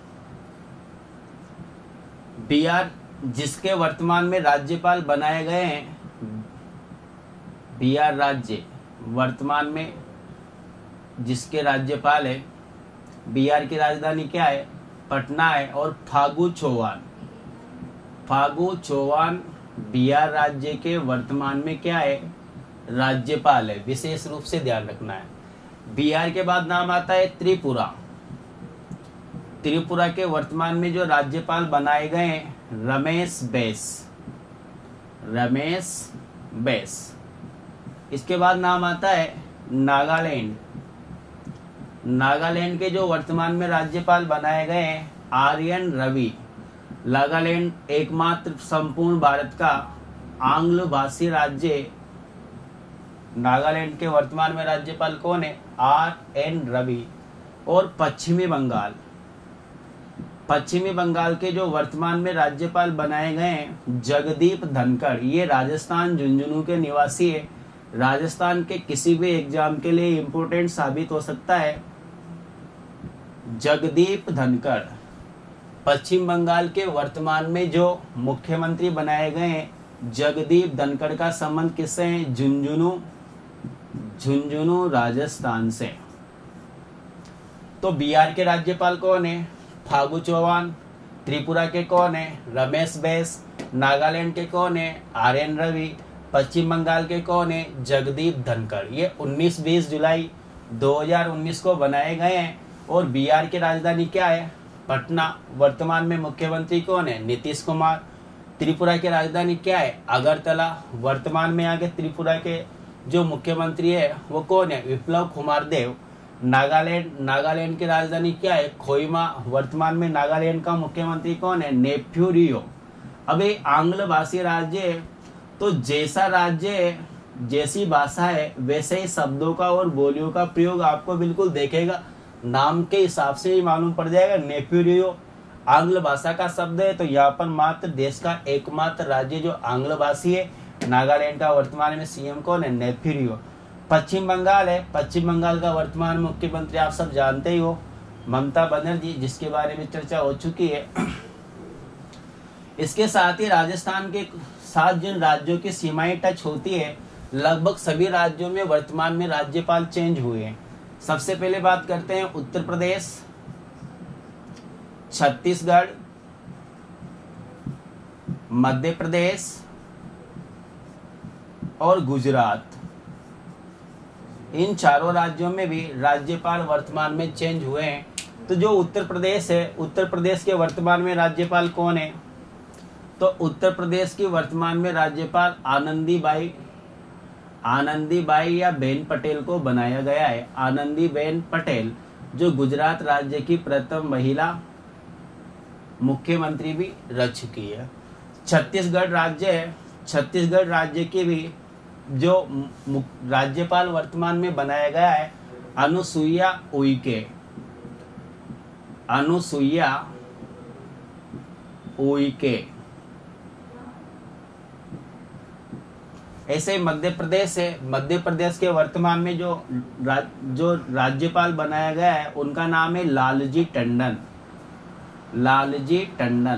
बिहार जिसके वर्तमान में राज्यपाल बनाए गए हैं, बिहार राज्य वर्तमान में जिसके राज्यपाल है, बिहार की राजधानी क्या है? पटना है। और फागू चौहान, फागू चौहान बिहार राज्य के वर्तमान में क्या है? राज्यपाल है। विशेष रूप से ध्यान रखना है। बिहार के बाद नाम आता है त्रिपुरा। त्रिपुरा के वर्तमान में जो राज्यपाल बनाए गए हैं, रमेश बैस, रमेश बैस। इसके बाद नाम आता है नागालैंड। नागालैंड के जो वर्तमान में राज्यपाल बनाए गए हैं, आर्यन रवि। नागालैंड एकमात्र संपूर्ण भारत का आंग्ल भाषी राज्य। नागालैंड के वर्तमान में राज्यपाल कौन है? R N Ravi. और पश्चिमी बंगाल, पश्चिमी बंगाल के जो वर्तमान में राज्यपाल बनाए गए हैं, जगदीप धनखड़। ये राजस्थान झुंझुनू के निवासी है। राजस्थान के किसी भी एग्जाम के लिए इम्पोर्टेंट साबित हो सकता है। जगदीप धनखड़। पश्चिम बंगाल के वर्तमान में जो मुख्यमंत्री बनाए गए हैं, जगदीप धनखड़ का संबंध किससे है? झुंझुनू, झुंझुनू राजस्थान से। तो बिहार के राज्यपाल कौन है? फागू चौहान। त्रिपुरा के कौन है? रमेश बैस। नागालैंड के कौन है? R N Ravi. पश्चिम बंगाल के कौन है? जगदीप धनखड़। ये उन्नीस बीस जुलाई दो हज़ार उन्नीस को बनाए गए हैं। और बिहार की राजधानी क्या है? पटना। वर्तमान में मुख्यमंत्री कौन है? नीतीश कुमार। त्रिपुरा की राजधानी क्या है? अगरतला। वर्तमान में आगे त्रिपुरा के जो मुख्यमंत्री है वो कौन है? विप्लव कुमार देव। नागालैंड, नागालैंड की राजधानी क्या है? कोहिमा। वर्तमान में नागालैंड का मुख्यमंत्री कौन है? नेफ्यू रियो। अब ये आंग्ल भाषी राज्य है, तो जैसा राज्य है, जैसी भाषा है, वैसे ही शब्दों का और बोलियों का प्रयोग आपको बिल्कुल देखेगा। नाम के हिसाब से ही मालूम पड़ जाएगा। नेफ्यू रियो आंग्ल भाषा का शब्द है, तो यहाँ पर मात्र देश का एकमात्र राज्य जो आंग्ल भाषी है, नागालैंड का वर्तमान में सीएम कौन है? नेफ्यू रियो। पश्चिम बंगाल है। पश्चिम बंगाल का वर्तमान मुख्यमंत्री आप सब जानते ही हो, ममता बनर्जी, जिसके बारे में चर्चा हो चुकी है। इसके साथ ही राजस्थान के साथ जिन राज्यों की सीमाएं टच होती है, लगभग सभी राज्यों में वर्तमान में राज्यपाल चेंज हुए हैं। सबसे पहले बात करते हैं उत्तर प्रदेश, छत्तीसगढ़, मध्य प्रदेश और गुजरात। इन चारों राज्यों में भी राज्यपाल वर्तमान में चेंज हुए हैं। तो जो उत्तर प्रदेश है, उत्तर प्रदेश के वर्तमान में राज्यपाल कौन है? तो उत्तर प्रदेश की वर्तमान में राज्यपाल आनंदीबाई, आनंदीबाई या बेन पटेल को बनाया गया है। आनंदीबेन पटेल, जो गुजरात राज्य की प्रथम महिला मुख्यमंत्री भी रह चुकी है। छत्तीसगढ़ राज्य है। छत्तीसगढ़ राज्य की भी जो राज्यपाल वर्तमान में बनाया गया है, अनुसुईया उइके, अनुसुईया उइके। ऐसे मध्य प्रदेश है। मध्य प्रदेश के वर्तमान में जो राज, जो राज्यपाल बनाया गया है, उनका नाम है लालजी टंडन, लालजी टंडन।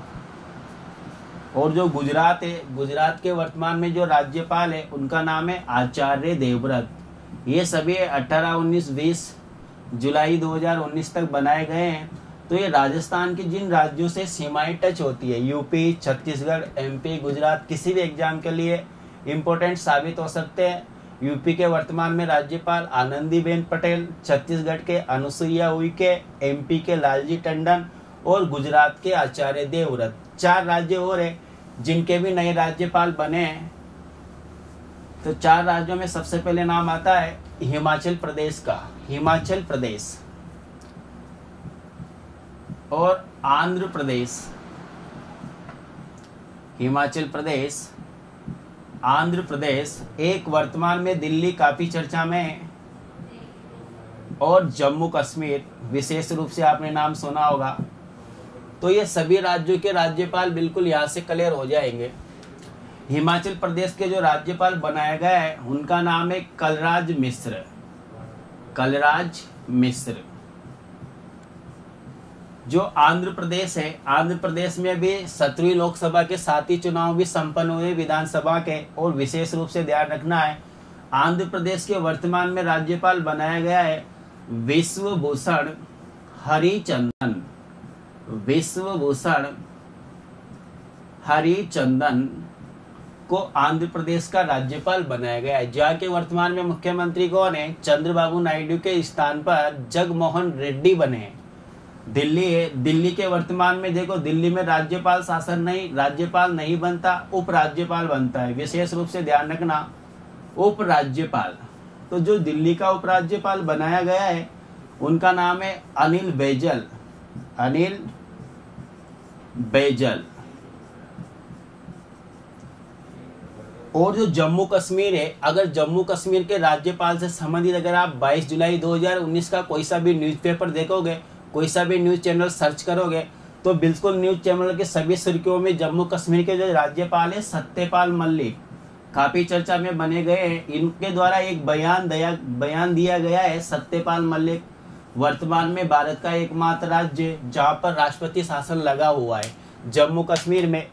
और जो गुजरात है, गुजरात के वर्तमान में जो राज्यपाल है, उनका नाम है आचार्य देवव्रत। ये सभी अठारह, उन्नीस, बीस जुलाई दो हज़ार उन्नीस तक बनाए गए हैं। तो ये राजस्थान के जिन राज्यों से सीमाएं टच होती है, यूपी, छत्तीसगढ़, एमपी, गुजरात, किसी भी एग्जाम के लिए इम्पोर्टेंट साबित हो सकते हैं। यूपी के वर्तमान में राज्यपाल आनंदीबेन पटेल, छत्तीसगढ़ के अनुसुईया उइके, एमपी के लालजी टंडन और गुजरात के आचार्य देवव्रत। चार राज्य और है जिनके भी नए राज्यपाल बने हैं। तो चार राज्यों में सबसे पहले नाम आता है हिमाचल प्रदेश का, हिमाचल प्रदेश और आंध्र प्रदेश। हिमाचल प्रदेश, आंध्र प्रदेश, एक वर्तमान में दिल्ली काफी चर्चा में है, और जम्मू कश्मीर, विशेष रूप से आपने नाम सुना होगा तो ये सभी राज्यों के राज्यपाल बिल्कुल यहाँ से क्लियर हो जाएंगे। हिमाचल प्रदेश के जो राज्यपाल बनाया गया है उनका नाम है कलराज मिश्र। कलराज मिश्र। जो आंध्र प्रदेश है, आंध्र प्रदेश में भी सत्रहवीं लोकसभा के साथ ही चुनाव भी संपन्न हुए विधानसभा के, और विशेष रूप से ध्यान रखना है आंध्र प्रदेश के वर्तमान में राज्यपाल बनाया गया है विश्वभूषण हरिचंदन। विश्वभूषण हरिचंदन को आंध्र प्रदेश का राज्यपाल बनाया गया है। जहाँ के वर्तमान में मुख्यमंत्री कौन है? चंद्रबाबू नायडू के स्थान पर जगमोहन रेड्डी बने हैं। दिल्ली है, दिल्ली के वर्तमान में देखो, दिल्ली में राज्यपाल शासन नहीं, राज्यपाल नहीं बनता, उपराज्यपाल बनता है। विशेष रूप से ध्यान रखना, उपराज्यपाल। तो जो दिल्ली का उपराज्यपाल बनाया गया है उनका नाम है अनिल बैजल। अनिल बैजल। और जो जम्मू कश्मीर है, अगर जम्मू कश्मीर के राज्यपाल से संबंधित अगर आप बाईस जुलाई दो हज़ार उन्नीस का कोई सा भी न्यूज़पेपर देखोगे, कोई सा भी न्यूज़ चैनल सर्च करोगे, तो बिल्कुल न्यूज़ चैनल के सभी सुर्खियों में जम्मू कश्मीर के जो राज्यपाल है सत्यपाल मलिक काफी चर्चा में बने गए हैं। इनके द्वारा एक बयान दया बयान दिया गया है। सत्यपाल मलिक वर्तमान में भारत का एकमात्र राज्य जहां पर राष्ट्रपति शासन लगा हुआ है, जम्मू कश्मीर में।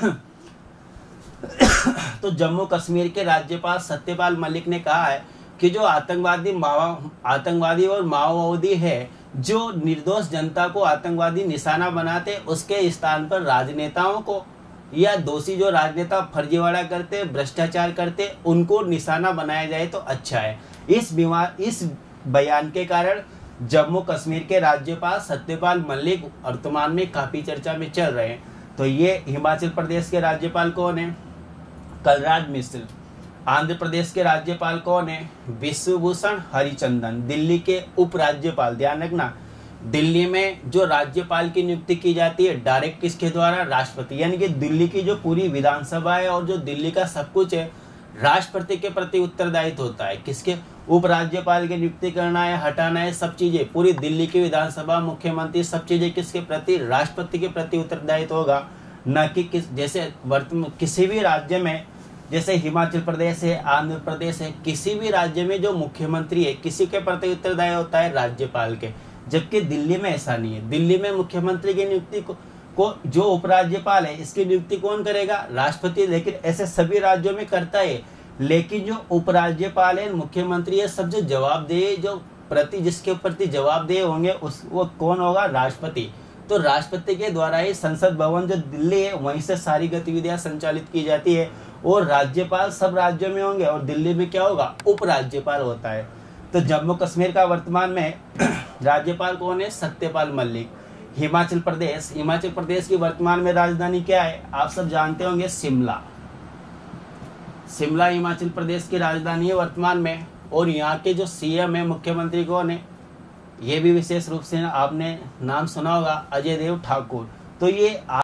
तो जम्मू कश्मीर के राज्यपाल सत्यपाल मलिक ने कहा है कि जो आतंकवादी माओ आतंकवादी और माओवादी है, जो निर्दोष जनता को आतंकवादी निशाना बनाते, उसके स्थान पर राजनेताओं को या दोषी जो राजनेता फर्जीवाड़ा करते, भ्रष्टाचार करते, उनको निशाना बनाया जाए तो अच्छा है। इस बीमार इस बयान के कारण जम्मू कश्मीर के राज्यपाल सत्यपाल मलिक वर्तमान में काफी चर्चा में चल रहे हैं। तो ये हिमाचल प्रदेश के राज्यपाल कौन है? कलराज मिश्र। आंध्र प्रदेश के राज्यपाल कौन है? विश्वभूषण हरिचंदन। दिल्ली के उपराज्यपाल, ध्यान रखना, दिल्ली में जो राज्यपाल की नियुक्ति की जाती है डायरेक्ट किसके द्वारा? राष्ट्रपति। यानी कि दिल्ली की जो पूरी विधानसभा है और जो दिल्ली का सब कुछ है राष्ट्रपति के प्रति उत्तरदायित्व होता है। किसके? उपराज्यपाल की नियुक्ति करना है, हटाना है, सब चीजें पूरी दिल्ली की विधानसभा, मुख्यमंत्री, सब चीजें किसके प्रति? राष्ट्रपति के प्रति उत्तरदायित्व होगा, न कि किस जैसे वर्तमान किसी भी राज्य में, जैसे हिमाचल प्रदेश है, आंध्र प्रदेश है, किसी भी राज्य में जो मुख्यमंत्री है किसी के प्रति उत्तरदायी होता है? राज्यपाल के। जबकि दिल्ली में ऐसा नहीं है। दिल्ली में मुख्यमंत्री की नियुक्ति को, को जो उपराज्यपाल है इसकी नियुक्ति कौन करेगा? राष्ट्रपति। लेकिन ऐसे सभी राज्यों में करता है। लेकिन जो उपराज्यपाल है, मुख्यमंत्री है, सब जो जवाबदेह जो प्रति जिसके प्रति जवाबदेह होंगे उस वो कौन होगा? राष्ट्रपति। तो राष्ट्रपति के द्वारा ही संसद भवन जो दिल्ली है वहीं से सारी गतिविधियां संचालित की जाती है, और राज्यपाल सब राज्यों में होंगे और दिल्ली में क्या होगा? उपराज्यपाल होता है। तो जम्मू कश्मीर का वर्तमान में राज्यपाल कौन है? सत्यपाल मलिक। हिमाचल प्रदेश, हिमाचल प्रदेश की वर्तमान में राजधानी क्या है? आप सब जानते होंगे, शिमला। शिमला हिमाचल प्रदेश की राजधानी है वर्तमान में। और यहाँ के जो सीएम है, मुख्यमंत्री कौन है? ये भी विशेष रूप से आपने नाम सुना होगा, अजय देव ठाकुर। तो ये